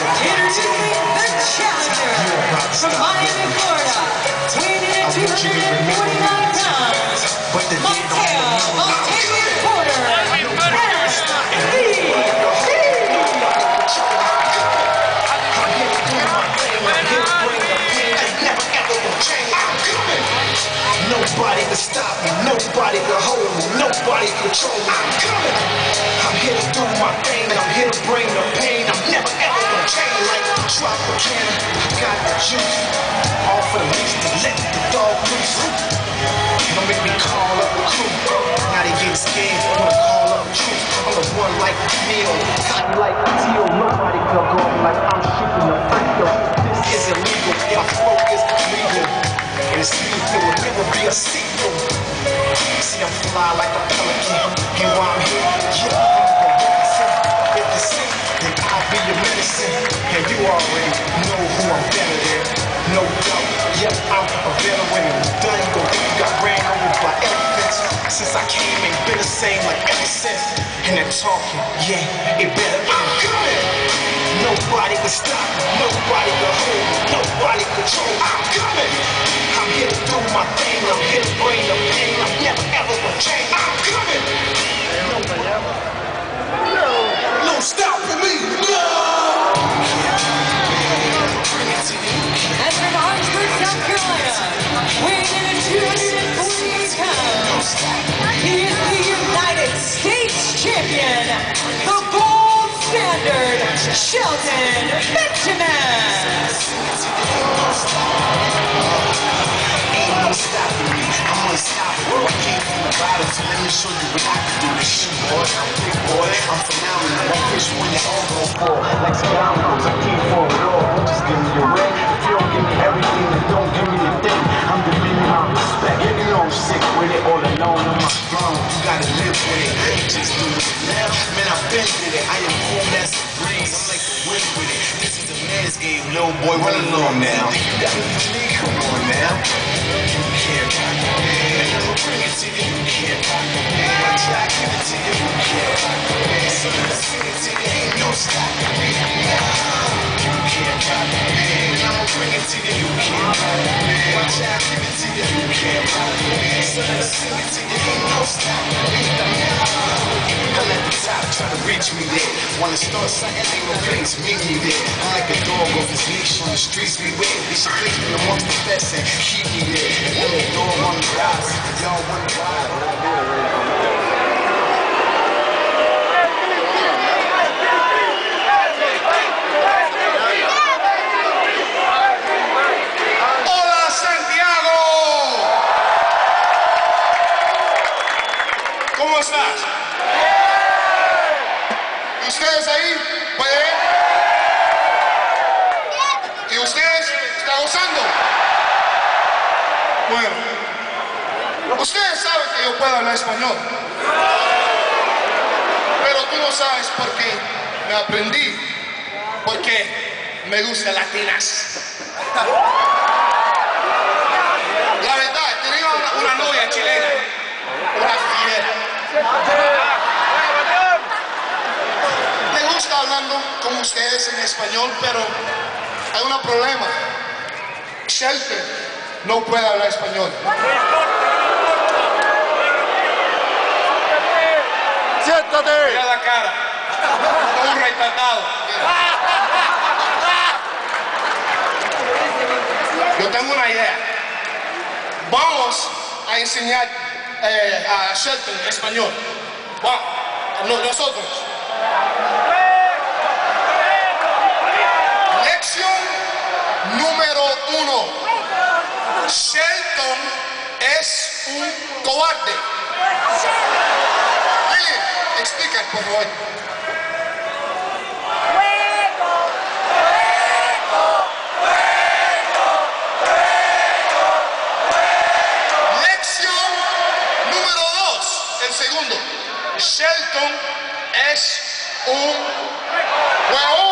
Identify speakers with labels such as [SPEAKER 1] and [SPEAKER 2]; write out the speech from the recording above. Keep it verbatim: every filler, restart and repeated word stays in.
[SPEAKER 1] Introducing the challenger from Miami, Florida, weighing in at two hundred forty-nine pounds, Mateo Montavious Porter, S V P.
[SPEAKER 2] Nobody can stop me, nobody can hold me, nobody control me. I'm coming. I'm here to do my thing, I'm here to bring the pain. I'm never ever gonna change like Tropicana. I got the juice, all for the reason to let the dog loose. Don't make me call up the crew. Now they getting scared, wanna call up the truth. I'm the one like Neil, cotton like Teal. Nobody can go like I'm shooting a free throw. This is illegal, my flow is legal. And it's lethal, it will never be a sequel. See, I'm fly like a pelican. And while I'm here, yeah, I'm the represent. If you see, then I'll be your medicine. And you already know who I'm better than. No doubt, yep, I'm a veteran. And done, you gon' think you got ran over by elephants. Since I came, ain't been the same like ever since. And that talking, yeah, it better be good. Nobody can stop me, nobody can hold me, nobody control me. I'm coming. I'm here to do my thing, I'm here to bring the pain. I'm never ever gonna change. I'm coming. No, no stopping me. No.
[SPEAKER 1] And from Orangeburg, South Carolina, weighing in at two hundred forty-eight pounds, he is the United States champion, the gold standard, Shelton Benjamin.
[SPEAKER 2] Ain't no stopping me, I'm unstoppable. I came from the bottom, so let me show you what I can do. This shit, boy, I'm big boy, I'm phenomenal. That fish one you all go for, like some dominoes. I came for it all. Just give me your ring. If you don't give me everything, then don't give me the thing. I'm demanding my respect. You know I'm sick with it, all alone on my throne. You gotta live with it. I ain't just doing it now. Man, I've been with it. I am cool as a breeze. I'm like the wind with it. This is a man's game, little boy. Run along now. You got it for me? Come on now. You can't rock the man. I'ma bring it to you. You can't rock the man. I try to give it to you. You can't rock the man. So let's sing it to you. Ain't no stopping me. You can't rock the man. I'ma bring it to you. You can't rock the man. I try to give it to you. You can't rock the man. So let's sing it to you. Ain't no stopping me. I'm at the top, try to reach me there. Wanna start something, ain't no place, meet me there. I'm like a dog off his leash on the streets, beware. They should place me amongst the best and keep me there. And then the door on the rise, y'all wonder why.
[SPEAKER 3] ¿Cómo estás? ¿Y ustedes ahí? ¿Pueden ver? ¿Y ustedes están gozando? Bueno, ustedes saben que yo puedo hablar español, pero tú no sabes por qué me aprendí, porque me gustan latinas. La verdad, tenía una, una novia chilena, una fiera. Me gusta hablando con ustedes en español, pero hay un problema. Shelton no puede hablar español.
[SPEAKER 4] ¡Siéntate!
[SPEAKER 3] Mira la cara, como un retratado. Yo tengo una idea. Vamos a enseñar Eh, a Shelton en español. Wow. No, nosotros. Lección número uno. Shelton es un cobarde. Lili, explica, por favor. Segundo, Shelton es un huevón.